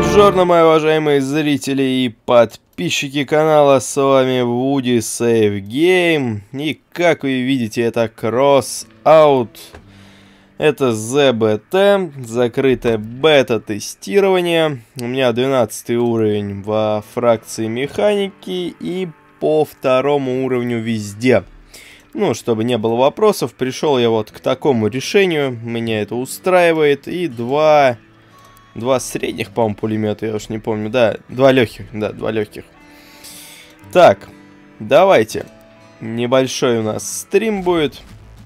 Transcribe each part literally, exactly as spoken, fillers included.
Бонжорно, мои уважаемые зрители и подписчики канала, с вами Woody Save Game. И как вы видите, это Crossout. Это зэ бэ тэ, закрытое бета-тестирование. У меня двенадцатый уровень во фракции механики и по второму уровню везде. Ну, чтобы не было вопросов, пришел я вот к такому решению. Меня это устраивает. И два... Два средних, по-моему, пулемета, я уж не помню. Да, два легких, да, два легких. Так, давайте. Небольшой у нас стрим будет.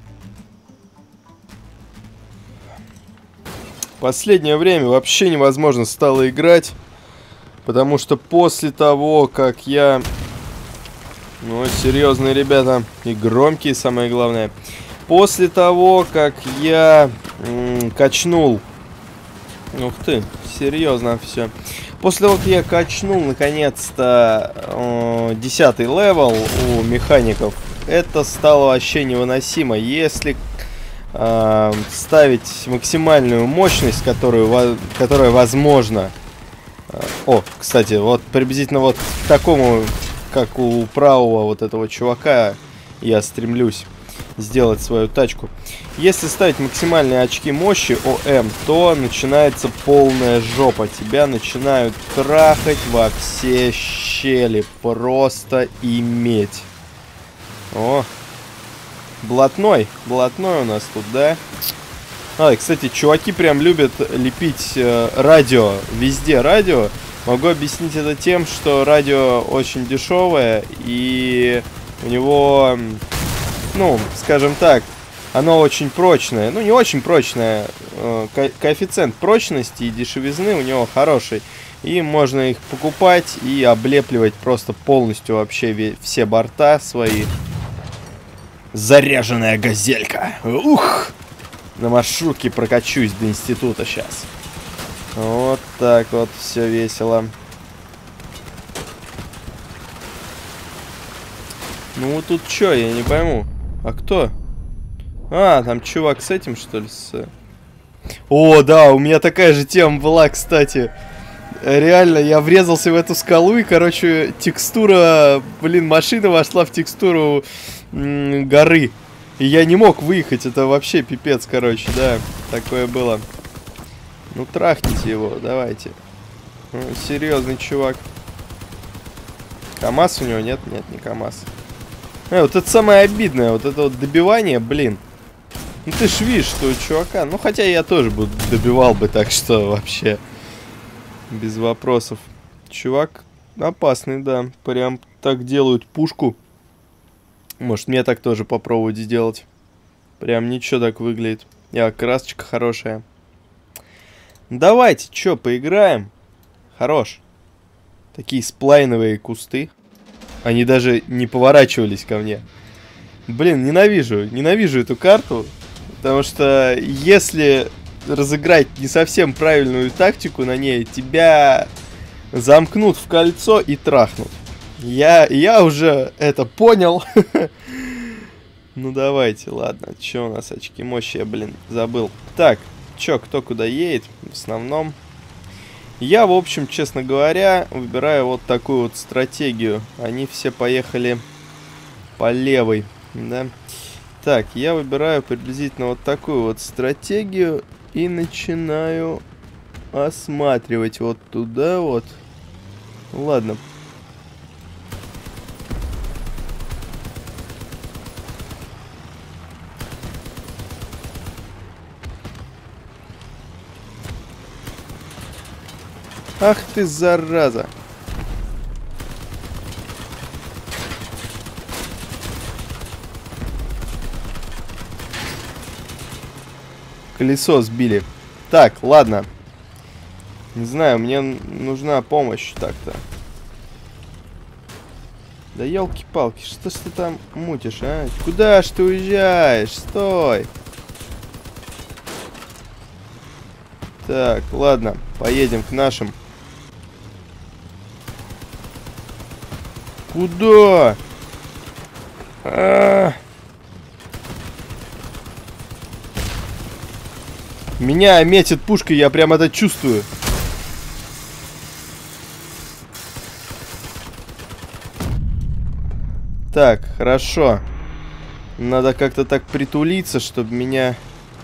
Последнее время вообще невозможно стало играть. Потому что после того, как я... Ну, серьезные ребята. И громкие, самое главное. После того, как я м, качнул... Ух ты, серьезно все. После того, как я качнул, наконец-то, десятый левел у механиков, это стало вообще невыносимо. Если э, ставить максимальную мощность, которую, которая возможна... Э, о, кстати, вот приблизительно вот к такому, как у правого вот этого чувака, я стремлюсь сделать свою тачку. Если ставить максимальные очки мощи о эм, то начинается полная жопа. Тебя начинают трахать во все щели. Просто иметь. О, блатной. Блатной у нас тут, да? А, и, кстати, чуваки прям любят лепить э, радио. Везде радио. Могу объяснить это тем, что радио очень дешевое. И у него... Ну, скажем так, оно очень прочное. Ну, не очень прочное. Ко коэффициент прочности и дешевизны у него хороший. И можно их покупать и облепливать просто полностью вообще все борта свои. Заряженная газелька. Ух! На маршрутке прокачусь до института сейчас. Вот так вот все весело. Ну, тут что, я не пойму. А кто? А, там чувак с этим, что ли? С... О, да, у меня такая же тема была, кстати. Реально, я врезался в эту скалу, и, короче, текстура... Блин, машина вошла в текстуру м, горы. И я не мог выехать, это вообще пипец, короче, да. Такое было. Ну, трахните его, давайте. Ну, серьезный чувак. КамАЗ у него нет? Нет, не КамАЗ. А, вот это самое обидное, вот это вот добивание, блин. Ну ты ж видишь, что у чувака... Ну хотя я тоже бы добивал бы, так что вообще без вопросов. Чувак опасный, да. Прям так делают пушку. Может мне так тоже попробовать сделать. Прям ничего так выглядит. Я, красочка хорошая. Давайте, чё, поиграем? Хорош. Такие сплайновые кусты. Они даже не поворачивались ко мне. Блин, ненавижу. Ненавижу эту карту. Потому что если разыграть не совсем правильную тактику на ней, тебя замкнут в кольцо и трахнут. Я, я уже это понял. Ну давайте, ладно. Че у нас очки мощи? Я, блин, забыл. Так, чё, кто куда едет? В основном... Я, в общем, честно говоря, выбираю вот такую вот стратегию. Они все поехали по левой, да. Так, я выбираю приблизительно вот такую вот стратегию и начинаю осматривать вот туда вот. Ладно. Ах ты, зараза. Колесо сбили. Так, ладно. Не знаю, мне нужна помощь так-то. Да елки-палки, что ж ты там мутишь, а? Куда ж ты уезжаешь? Стой. Так, ладно, поедем к нашим. Куда? А-а-а. Меня метит пушкой, я прям это чувствую. Так, хорошо. Надо как-то так притулиться, чтобы меня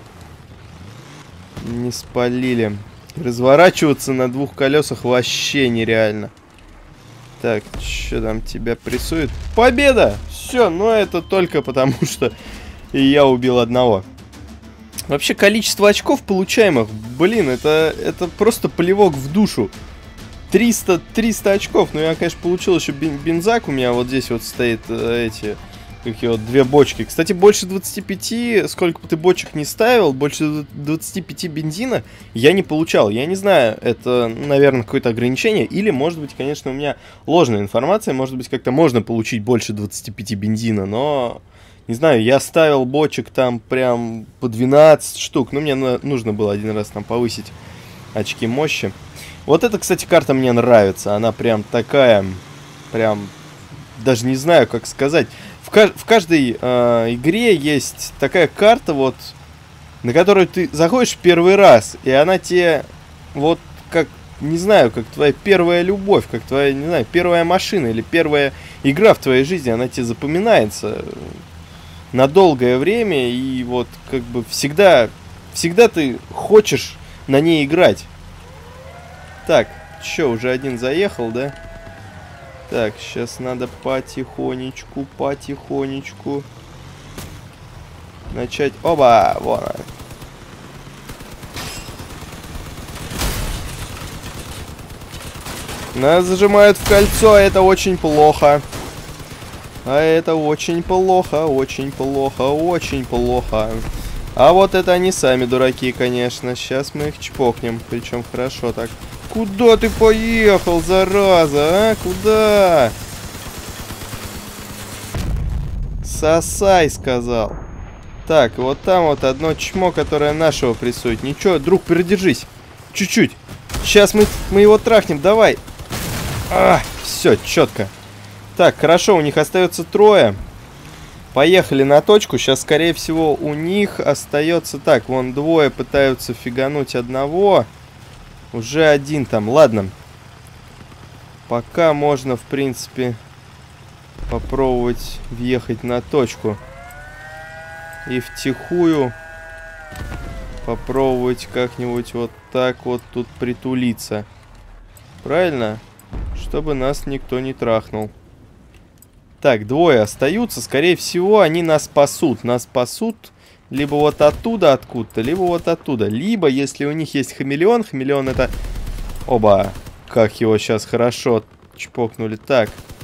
не спалили. Разворачиваться на двух колесах вообще нереально. Так, что там тебя прессует? Победа! Все, но это только потому, что и я убил одного. Вообще, количество очков получаемых, блин, это, это просто плевок в душу. триста, триста очков. Ну, я, конечно, получил еще бензак. У меня вот здесь вот стоит э, эти... Какие вот две бочки. Кстати, больше двадцати пяти, сколько бы ты бочек не ставил, больше двадцати пяти бензина я не получал. Я не знаю, это, наверное, какое-то ограничение. Или, может быть, конечно, у меня ложная информация. Может быть, как-то можно получить больше двадцати пяти бензина. Но, не знаю, я ставил бочек там прям по двенадцать штук. Но мне нужно было один раз там повысить очки мощи. Вот эта, кстати, карта мне нравится. Она прям такая, прям, даже не знаю, как сказать. В, кажд в каждой э, игре есть такая карта, вот, на которую ты заходишь первый раз, и она тебе, вот, как, не знаю, как твоя первая любовь, как твоя, не знаю, первая машина или первая игра в твоей жизни, она тебе запоминается на долгое время, и вот, как бы, всегда, всегда ты хочешь на ней играть. Так, чё, уже один заехал, да? Так, сейчас надо потихонечку, потихонечку начать. Оба! Вон он. Нас зажимают в кольцо, а это очень плохо. А это очень плохо, очень плохо, очень плохо. А вот это они сами дураки, конечно. Сейчас мы их чпокнем, причем хорошо так. Куда ты поехал, зараза, а? Куда? Сосай, сказал. Так, вот там вот одно чмо, которое нашего прессует. Ничего, друг, передержись. Чуть-чуть. Сейчас мы, мы его трахнем, давай. А, все, четко. Так, хорошо, у них остается трое. Поехали на точку. Сейчас, скорее всего, у них остается... Так, вон двое пытаются фигануть одного. Уже один там. Ладно. Пока можно, в принципе, попробовать въехать на точку. И втихую попробовать как-нибудь вот так вот тут притулиться. Правильно? Чтобы нас никто не трахнул. Так, двое остаются. Скорее всего, они нас спасут. Нас спасут либо вот оттуда, откуда-то, либо вот оттуда. Либо, если у них есть хамелеон. Хамелеон это... Оба! Как его сейчас хорошо чпокнули. Так.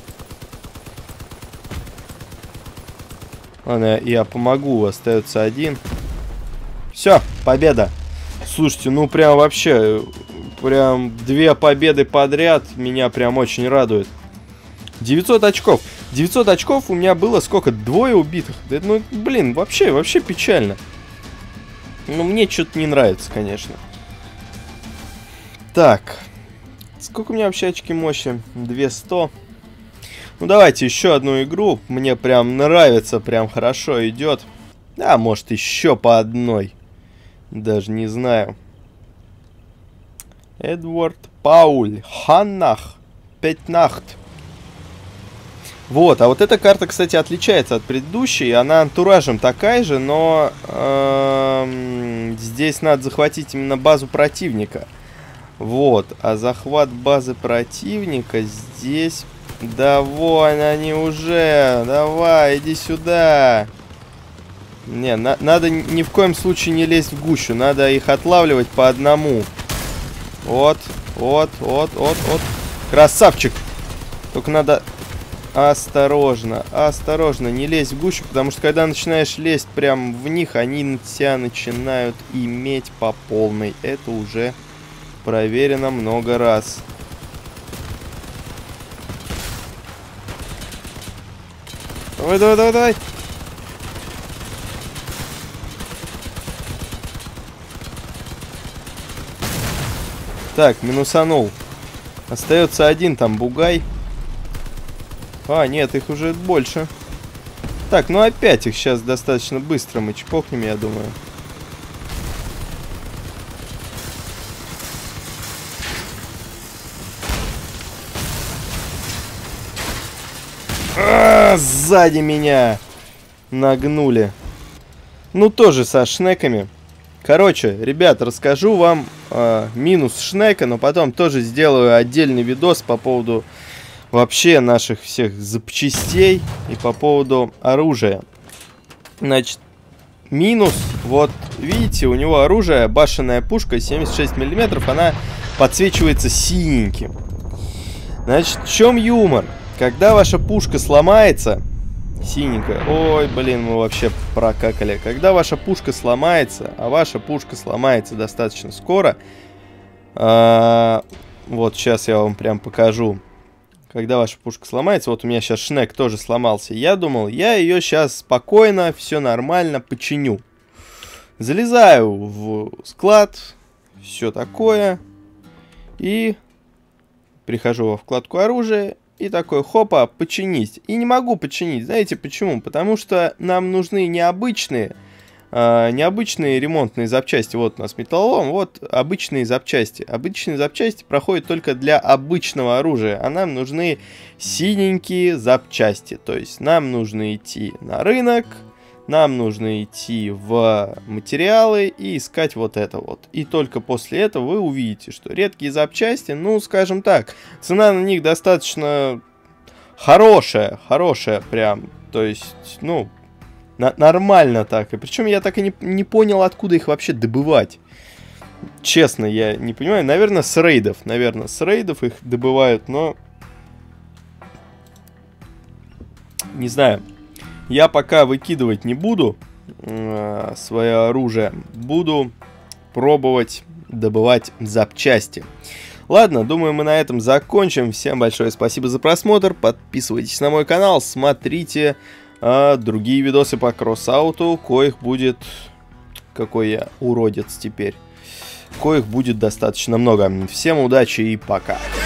Ладно, я помогу. Остается один. Все, победа. Слушайте, ну прям вообще... Прям две победы подряд. Меня прям очень радует. девятьсот очков. девятьсот очков у меня было сколько? Двое убитых. Да, ну, блин, вообще, вообще печально. Ну, мне что-то не нравится, конечно. Так. Сколько у меня вообще очки мощи? двести. Ну, давайте еще одну игру. Мне прям нравится, прям хорошо идет. А, может, еще по одной. Даже не знаю. Эдвард Пауль. Ханнах. Пятнахт. Вот, а вот эта карта, кстати, отличается от предыдущей. Она антуражем такая же, но э, здесь надо захватить именно базу противника. Вот, а захват базы противника здесь... Да вон они уже! Давай, иди сюда! Не, на надо ни в коем случае не лезть в гущу. Надо их отлавливать по одному. Вот, вот, вот, вот, вот. Красавчик! Только надо... Осторожно, осторожно, не лезь в гущу, потому что когда начинаешь лезть прям в них, они на тебя начинают иметь по полной. Это уже проверено много раз. Давай, давай, давай, давай. Так, минусанул. Остается один там бугай. А, нет, их уже больше. Так, ну опять их сейчас достаточно быстро мы чпокнем, я думаю. А-а-а! А, сзади меня нагнули. Ну, тоже со шнеками. Короче, ребят, расскажу вам э, минус шнека, но потом тоже сделаю отдельный видос по поводу вообще наших всех запчастей и по поводу оружия. Значит, минус, вот видите, у него оружие, башенная пушка семьдесят шесть миллиметров, она подсвечивается синеньким. Значит, в чем юмор? Когда ваша пушка сломается, синенькая, ой, блин, мы вообще прокакали. Когда ваша пушка сломается, а ваша пушка сломается достаточно скоро, а, вот сейчас я вам прям покажу. Когда ваша пушка сломается, вот у меня сейчас шнек тоже сломался, я думал, я ее сейчас спокойно, все нормально починю. Залезаю в склад, все такое, и прихожу во вкладку оружия. И такой, хопа, починить. И не могу починить. Знаете почему? Потому что нам нужны необычные, э, необычные ремонтные запчасти. Вот у нас металлолом, вот обычные запчасти. Обычные запчасти проходят только для обычного оружия. А нам нужны синенькие запчасти. То есть нам нужно идти на рынок, нам нужно идти в материалы и искать вот это вот. И только после этого вы увидите, что редкие запчасти, ну, скажем так, цена на них достаточно хорошая, хорошая прям. То есть, ну, на нормально так. И причем я так и не, не понял, откуда их вообще добывать. Честно, я не понимаю. Наверное, с рейдов. Наверное, с рейдов их добывают, но... Не знаю. Я пока выкидывать не буду э, свое оружие. Буду пробовать добывать запчасти. Ладно, думаю, мы на этом закончим. Всем большое спасибо за просмотр. Подписывайтесь на мой канал. Смотрите э, другие видосы по кроссауту. Коих будет... Какой я уродец теперь. Коих будет достаточно много. Всем удачи и пока.